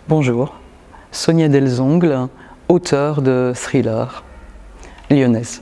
Bonjour, Sonia Delzongle, auteure de thriller lyonnaise.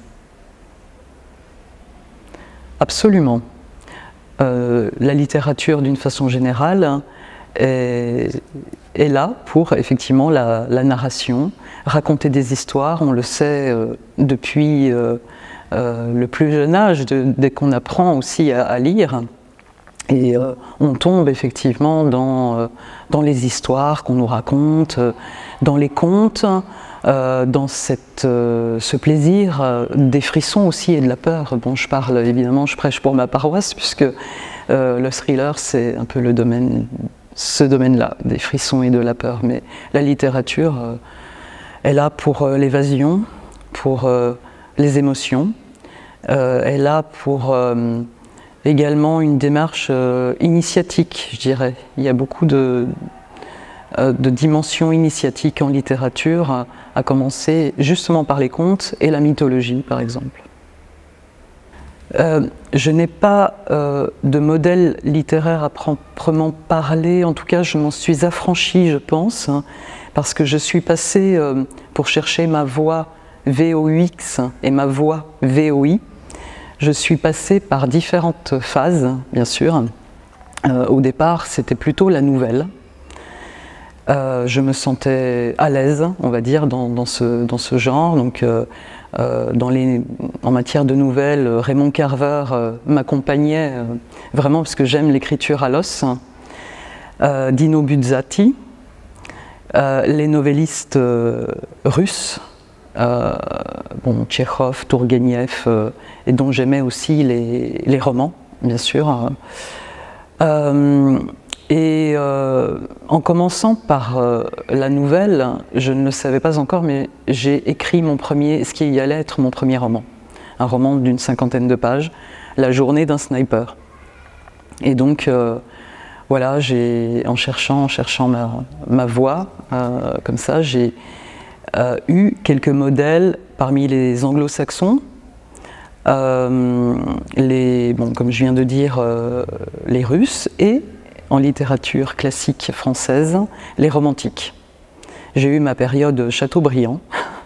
Absolument. La littérature, d'une façon générale, est là pour effectivement la narration, raconter des histoires. On le sait depuis le plus jeune âge, dès qu'on apprend aussi à lire. Et on tombe effectivement dans les histoires qu'on nous raconte, dans les contes, dans ce plaisir des frissons aussi et de la peur. Bon, je parle évidemment, je prêche pour ma paroisse, puisque le thriller, c'est un peu le domaine, ce domaine-là, des frissons et de la peur. Mais la littérature est là pour l'évasion, pour les émotions, est là pour également une démarche initiatique, je dirais. Il y a beaucoup de dimensions initiatiques en littérature, à commencer justement par les contes et la mythologie, par exemple. Je n'ai pas de modèle littéraire à proprement parler, en tout cas je m'en suis affranchie, je pense, parce que je suis passée, pour chercher ma voix VOX et ma voix VOI, je suis passée par différentes phases, bien sûr. Au départ, c'était plutôt la nouvelle. Je me sentais à l'aise, on va dire, dans ce genre. Donc, en matière de nouvelles, Raymond Carver m'accompagnait vraiment parce que j'aime l'écriture à l'os. Dino Buzzati, les novellistes russes, Tchekhov, Tourgueniev, et dont j'aimais aussi les romans, bien sûr. En commençant par la nouvelle, je ne le savais pas encore, mais j'ai écrit ce qui allait être mon premier roman. Un roman d'une 50aine de pages, La journée d'un sniper. Et donc, voilà, en cherchant ma voix, comme ça, j'ai eu quelques modèles parmi les anglo-saxons, comme je viens de dire, les Russes, et en littérature classique française, les romantiques. J'ai eu ma période Chateaubriand,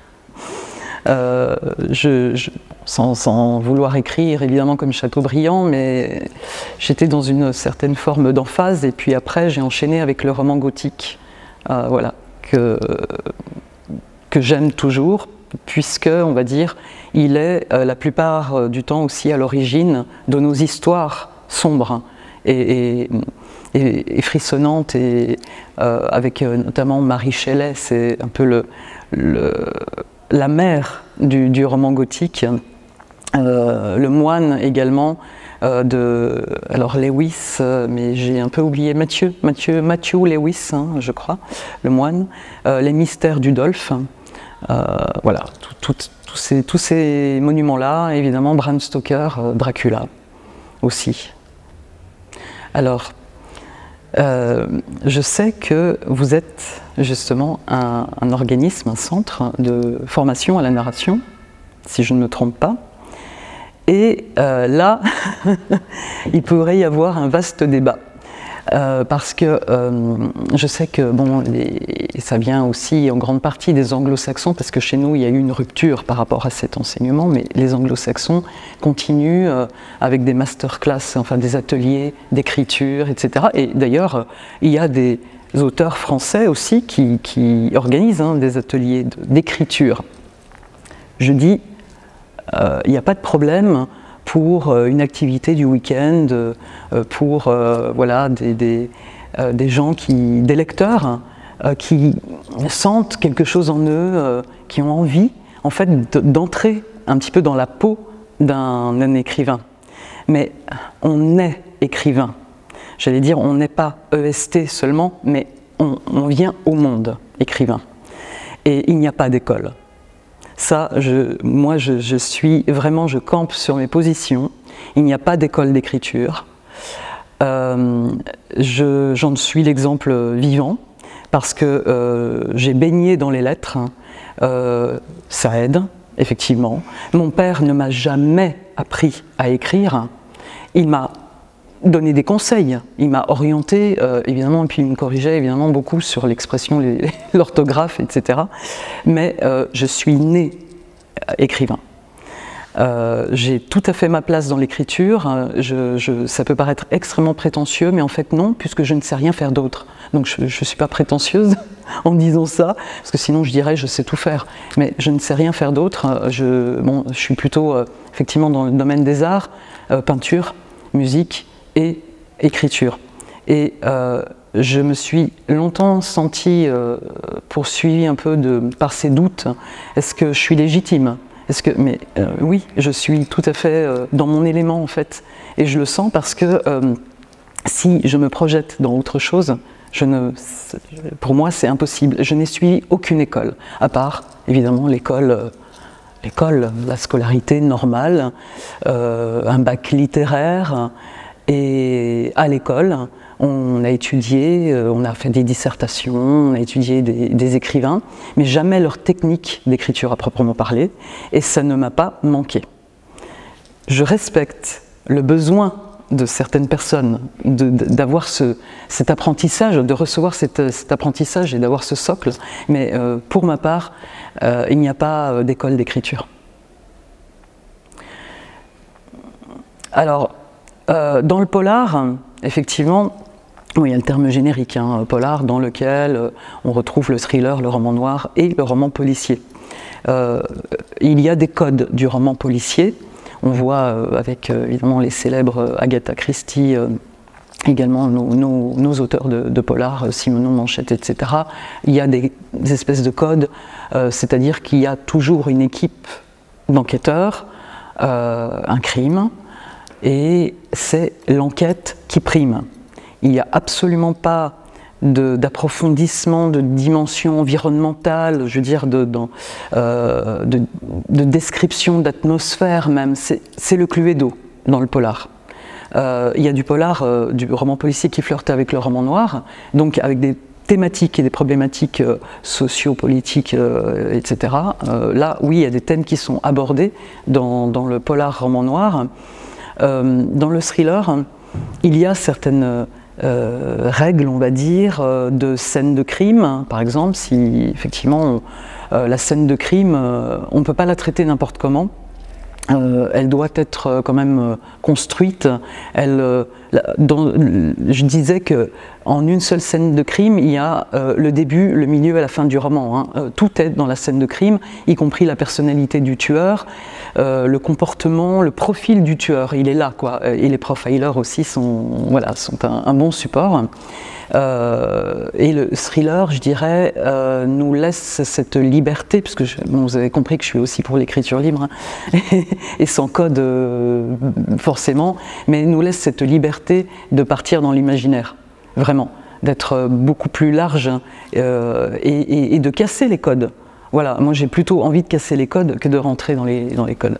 sans vouloir écrire évidemment comme Chateaubriand, mais j'étais dans une certaine forme d'emphase, et puis après j'ai enchaîné avec le roman gothique, voilà, que j'aime toujours, puisque, on va dire, il est la plupart du temps aussi à l'origine de nos histoires sombres et frissonnantes, et avec notamment Mary Shelley, c'est un peu la mère du roman gothique. Le moine également, alors Lewis, mais j'ai un peu oublié Matthew Lewis, hein, je crois, le moine, les mystères d'Udolphe. Voilà, tous ces monuments-là, évidemment Bram Stoker, Dracula aussi. Alors, je sais que vous êtes justement un organisme, un centre de formation à la narration, si je ne me trompe pas. Et là, il pourrait y avoir un vaste débat. Parce que je sais que ça vient aussi en grande partie des anglo-saxons, parce que chez nous il y a eu une rupture par rapport à cet enseignement, mais les anglo-saxons continuent avec des masterclass, enfin des ateliers d'écriture, etc. Et d'ailleurs, il y a des auteurs français aussi qui organisent des ateliers d'écriture. Je dis, il n'y a pas de problème pour une activité du week-end, pour voilà, des gens, des lecteurs qui sentent quelque chose en eux, qui ont envie en fait d'entrer un petit peu dans la peau d'un écrivain. Mais on est écrivain. J'allais dire, on n'est pas EST seulement, mais on vient au monde écrivain. Et il n'y a pas d'école. Ça, moi, je suis vraiment, je campe sur mes positions. Il n'y a pas d'école d'écriture. J'en suis l'exemple vivant, parce que j'ai baigné dans les lettres. Ça aide, effectivement. Mon père ne m'a jamais appris à écrire. Il m'a donné des conseils, il m'a orienté, évidemment, et puis il me corrigeait évidemment beaucoup sur l'expression, l'orthographe, etc. Mais je suis né écrivain. J'ai tout à fait ma place dans l'écriture, ça peut paraître extrêmement prétentieux, mais en fait non, puisque je ne sais rien faire d'autre. Donc je ne suis pas prétentieuse en disant ça, parce que sinon je dirais je sais tout faire, mais je ne sais rien faire d'autre. Je suis plutôt effectivement dans le domaine des arts, peinture, musique et écriture. Et je me suis longtemps sentie poursuivie un peu par ces doutes. Est-ce que je suis légitime ? Oui, je suis tout à fait dans mon élément en fait, et je le sens parce que si je me projette dans autre chose, pour moi c'est impossible. Je n'ai suivi aucune école, à part évidemment l'école, la scolarité normale, un bac littéraire, et à l'école on a étudié, on a fait des dissertations, on a étudié des écrivains, mais jamais leur technique d'écriture à proprement parler, et ça ne m'a pas manqué. Je respecte le besoin de certaines personnes d'avoir cet apprentissage, de recevoir cet apprentissage et d'avoir ce socle, mais pour ma part, il n'y a pas d'école d'écriture. Alors, dans le polar, effectivement, il y a le terme générique, hein, polar, dans lequel on retrouve le thriller, le roman noir et le roman policier. Il y a des codes du roman policier. On voit avec évidemment les célèbres Agatha Christie, également nos auteurs de polar, Simenon, Manchette, etc. Il y a des espèces de codes, c'est-à-dire qu'il y a toujours une équipe d'enquêteurs, un crime, et c'est l'enquête qui prime. Il n'y a absolument pas d'approfondissement, de dimension environnementale, je veux dire, de description d'atmosphère même. C'est le Cluedo dans le polar. Il y a du polar, du roman policier qui flirte avec le roman noir, donc avec des thématiques et des problématiques sociopolitiques, etc. Là, oui, il y a des thèmes qui sont abordés dans le polar roman noir. Dans le thriller, il y a certaines règles, on va dire, de scène de crime. Par exemple, si effectivement la scène de crime, on ne peut pas la traiter n'importe comment. Elle doit être quand même construite. Je disais qu'en une seule scène de crime, il y a le début, le milieu et la fin du roman. Hein. Tout est dans la scène de crime, y compris la personnalité du tueur, le comportement, le profil du tueur. Il est là, quoi. Et les profilers aussi sont un bon support. Et le thriller, je dirais, nous laisse cette liberté, puisque vous avez compris que je suis aussi pour l'écriture libre, hein, et sans code forcément, mais nous laisse cette liberté de partir dans l'imaginaire, vraiment, d'être beaucoup plus large et de casser les codes. Voilà, moi j'ai plutôt envie de casser les codes que de rentrer dans les codes.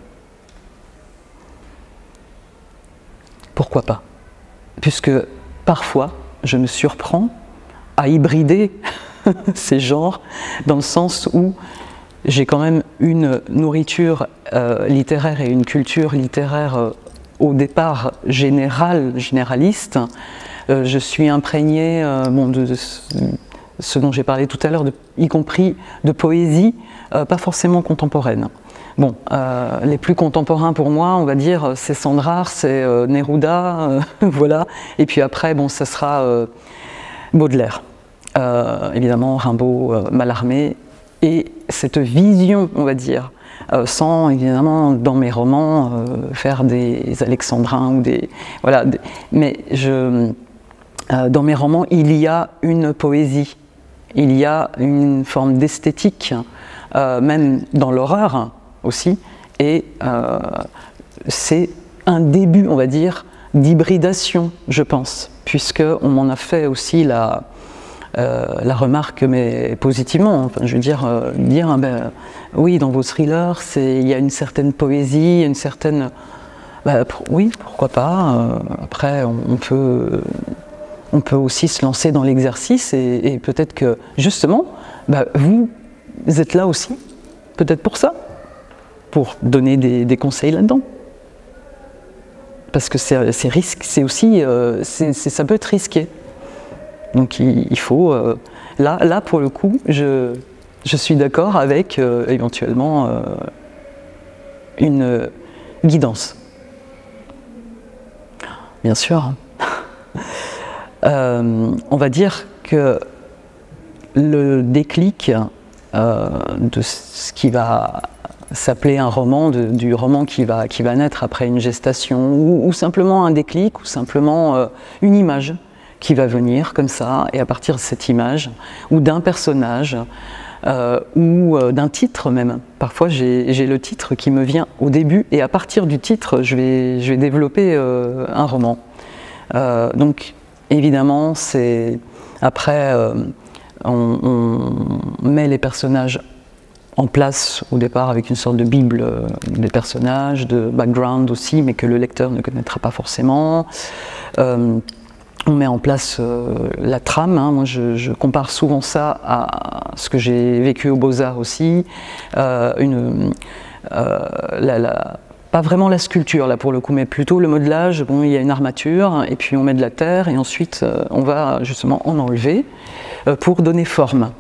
Pourquoi pas? Puisque parfois, je me surprends à hybrider ces genres, dans le sens où j'ai quand même une nourriture littéraire et une culture littéraire au départ généraliste. Je suis imprégné de ce dont j'ai parlé tout à l'heure, y compris de poésie, pas forcément contemporaine. Bon, les plus contemporains pour moi, on va dire, c'est Sandrard, c'est Neruda, voilà. Et puis après, bon, ça sera Baudelaire, évidemment, Rimbaud, Mallarmé. Et cette vision, on va dire, sans évidemment dans mes romans faire des alexandrins ou des... Voilà, mais dans mes romans, il y a une poésie, il y a une forme d'esthétique, même dans l'horreur, aussi, et c'est un début, on va dire, d'hybridation, je pense, puisqu'on m'en a fait aussi la remarque, mais positivement, enfin, je veux dire, oui, dans vos thrillers, il y a une certaine poésie, une certaine... oui, pourquoi pas, après, on peut aussi se lancer dans l'exercice, et peut-être que, justement, vous êtes là aussi, peut-être pour ça, pour donner des conseils là-dedans. parce que c'est aussi, ça peut être risqué. Donc il faut, là pour le coup, je suis d'accord avec éventuellement une guidance. Bien sûr. On va dire que le déclic de ce qui va s'appeler un roman, du roman qui va naître après une gestation, ou simplement un déclic, ou simplement une image qui va venir comme ça, et à partir de cette image, ou d'un personnage, ou d'un titre même. Parfois j'ai le titre qui me vient au début, et à partir du titre, je vais développer un roman. Donc évidemment, après, on met les personnages en place au départ avec une sorte de bible des personnages, de background aussi, mais que le lecteur ne connaîtra pas forcément. On met en place la trame, hein. Moi je compare souvent ça à ce que j'ai vécu aux Beaux-Arts aussi, pas vraiment la sculpture là pour le coup, mais plutôt le modelage. Bon, il y a une armature et puis on met de la terre et ensuite on va justement en enlever pour donner forme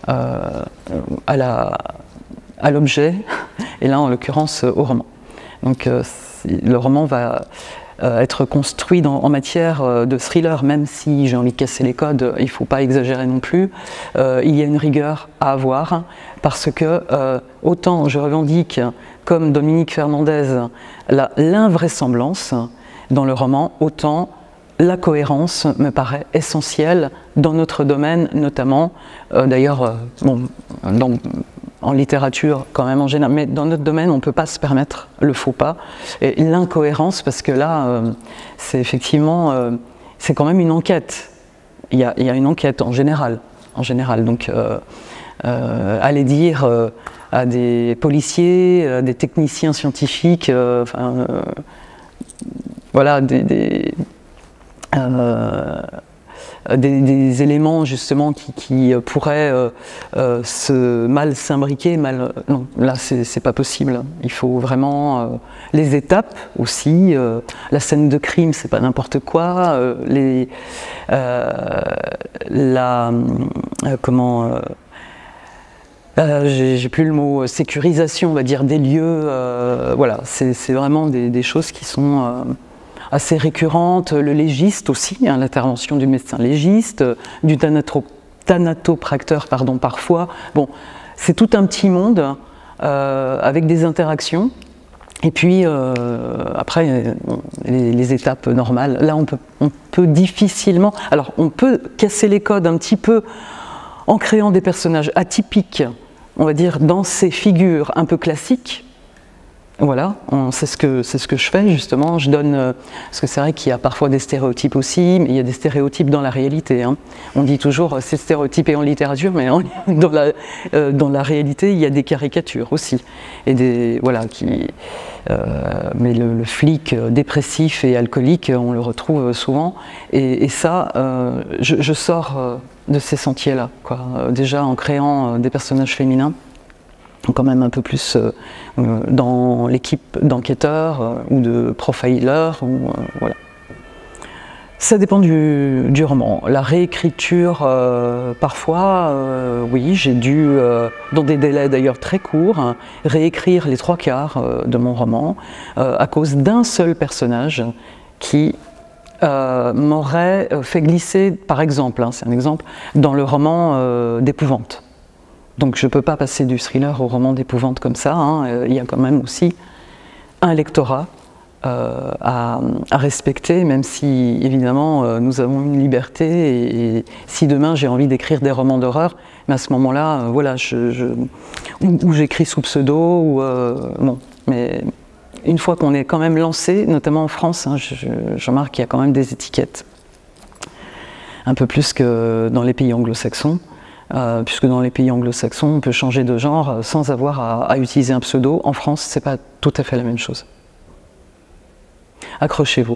à l'objet, et là en l'occurrence au roman. Donc le roman va être construit en matière de thriller, même si j'ai envie de casser les codes, il ne faut pas exagérer non plus. Il y a une rigueur à avoir, parce que autant je revendique, comme Dominique Fernandez, l'invraisemblance dans le roman, autant la cohérence me paraît essentielle dans notre domaine, notamment, d'ailleurs, bon, en littérature quand même en général, mais dans notre domaine on ne peut pas se permettre le faux pas et l'incohérence, parce que là c'est effectivement c'est quand même une enquête, il y a une enquête en général, donc aller dire à des policiers, à des techniciens scientifiques, voilà, des éléments justement qui pourraient mal s'imbriquer, non, là c'est pas possible. Il faut vraiment les étapes aussi, la scène de crime c'est pas n'importe quoi, j'ai plus le mot, sécurisation on va dire des lieux, voilà, c'est vraiment des choses qui sont assez récurrente, le légiste aussi, hein, l'intervention du médecin légiste, du thanatopracteur pardon, parfois. Bon, c'est tout un petit monde avec des interactions. Et puis après, les étapes normales. Là, on peut difficilement... Alors, on peut casser les codes un petit peu en créant des personnages atypiques, on va dire, dans ces figures un peu classiques. Voilà, c'est ce que je fais justement, je donne, parce que c'est vrai qu'il y a parfois des stéréotypes aussi, mais il y a des stéréotypes dans la réalité, hein. On dit toujours c'est stéréotypé en littérature, mais dans la réalité il y a des caricatures aussi, et voilà, mais le flic dépressif et alcoolique on le retrouve souvent, et ça, je sors de ces sentiers-là, quoi. Déjà en créant des personnages féminins, quand même un peu plus dans l'équipe d'enquêteurs ou de profilers, voilà. Ça dépend du roman. La réécriture, parfois, oui, j'ai dû, dans des délais d'ailleurs très courts, réécrire les 3/4 de mon roman à cause d'un seul personnage qui m'aurait fait glisser, par exemple, hein, c'est un exemple, dans le roman d'épouvante. Donc je ne peux pas passer du thriller au roman d'épouvante comme ça, hein. Il y a quand même aussi un lectorat à respecter, même si évidemment nous avons une liberté, et si demain j'ai envie d'écrire des romans d'horreur, mais à ce moment-là, voilà, ou j'écris sous pseudo, ou bon, mais une fois qu'on est quand même lancé, notamment en France, hein, je remarque qu'il y a quand même des étiquettes, un peu plus que dans les pays anglo-saxons. Puisque dans les pays anglo-saxons, on peut changer de genre sans avoir à utiliser un pseudo. En France, c'est pas tout à fait la même chose. Accrochez-vous.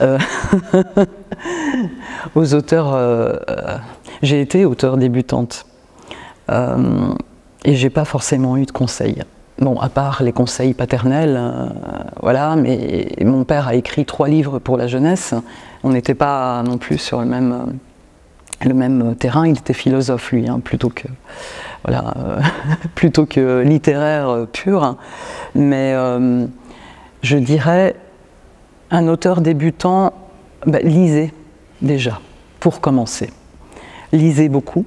Aux auteurs, j'ai été auteure débutante et j'ai pas forcément eu de conseils. bon, à part les conseils paternels, voilà, mais mon père a écrit 3 livres pour la jeunesse. On n'était pas non plus sur le même terrain. Il était philosophe, lui, hein, plutôt que, voilà, plutôt que littéraire pur. Mais je dirais, un auteur débutant, lisez déjà, pour commencer. Lisez beaucoup,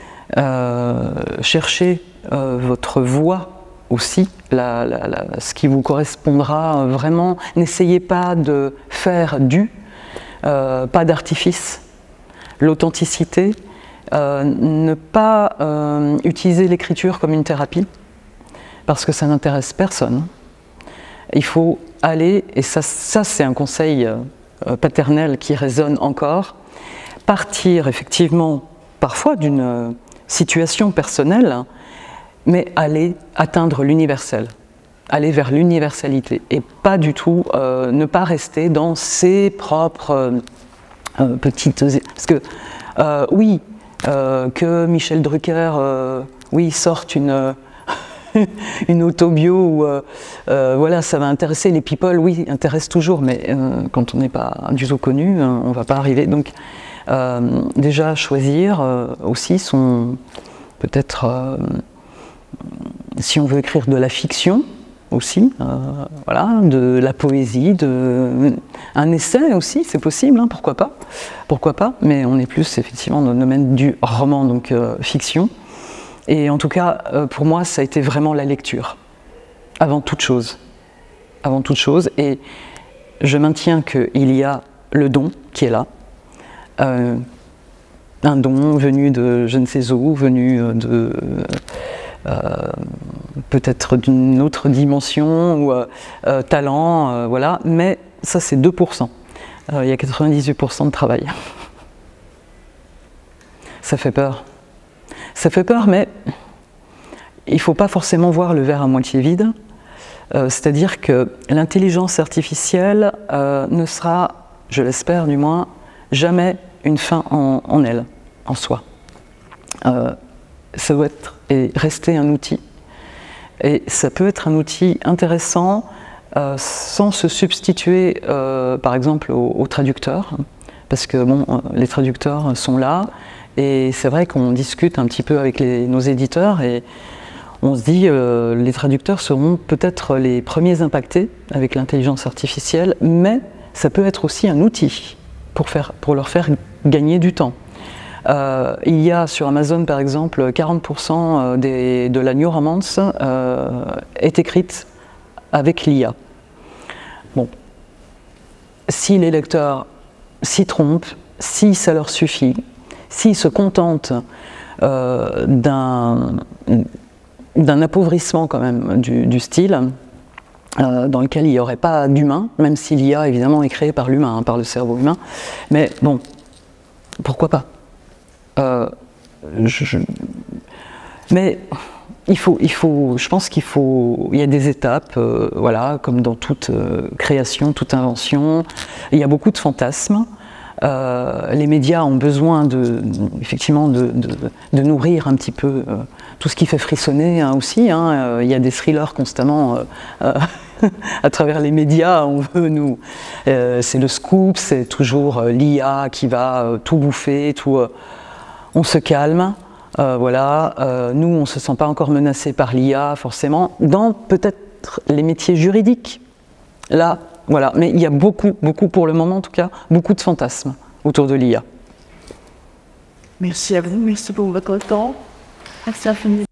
cherchez votre voix aussi, ce qui vous correspondra vraiment. N'essayez pas de faire pas d'artifice. L'authenticité, ne pas utiliser l'écriture comme une thérapie, parce que ça n'intéresse personne. Il faut aller, et ça c'est un conseil paternel qui résonne encore, partir effectivement parfois d'une situation personnelle, mais aller atteindre l'universel, aller vers l'universalité, et pas du tout ne pas rester dans ses propres petites... Parce que oui, que Michel Drucker oui, sorte une autobio où voilà, ça va intéresser les people, oui, intéresse toujours, mais quand on n'est pas du tout connu, on ne va pas arriver. Donc déjà choisir aussi son... Peut-être, si on veut écrire de la fiction aussi, voilà, de la poésie, un essai aussi, c'est possible, hein, pourquoi pas, mais on est plus effectivement dans le domaine du roman, donc fiction. Et en tout cas, pour moi, ça a été vraiment la lecture, avant toute chose, et je maintiens qu'il y a le don qui est là, un don venu de je ne sais où, venu de peut-être d'une autre dimension, ou talent, voilà, mais ça c'est 2%. Il y a 98% de travail. Ça fait peur. Ça fait peur, mais il ne faut pas forcément voir le verre à moitié vide. C'est-à-dire que l'intelligence artificielle ne sera, je l'espère du moins, jamais une fin en elle, en soi. Ça doit être et rester un outil. Et ça peut être un outil intéressant sans se substituer, par exemple, aux traducteurs, parce que bon, les traducteurs sont là, et c'est vrai qu'on discute un petit peu avec nos éditeurs, et on se dit les traducteurs seront peut-être les premiers impactés avec l'intelligence artificielle, mais ça peut être aussi un outil pour leur faire gagner du temps. Il y a sur Amazon par exemple 40% de la New Romance est écrite avec l'IA. Bon, si les lecteurs s'y trompent, si ça leur suffit, s'ils se contentent d'un appauvrissement quand même du style, dans lequel il n'y aurait pas d'humain, même si l'IA évidemment est créée par l'humain, hein, par le cerveau humain, mais bon, pourquoi pas? Mais je pense qu'il y a des étapes, voilà, comme dans toute création, toute invention. Il y a beaucoup de fantasmes. Les médias ont besoin effectivement de nourrir un petit peu tout ce qui fait frissonner, hein, aussi. Hein. Il y a des thrillers constamment à travers les médias. On veut c'est le scoop, c'est toujours l'IA qui va tout bouffer, tout. On se calme, voilà. Nous, on ne se sent pas encore menacé par l'IA, forcément, dans peut-être les métiers juridiques. Là, voilà. Mais il y a beaucoup pour le moment, en tout cas, beaucoup de fantasmes autour de l'IA. Merci à vous, merci pour votre temps. Merci infiniment.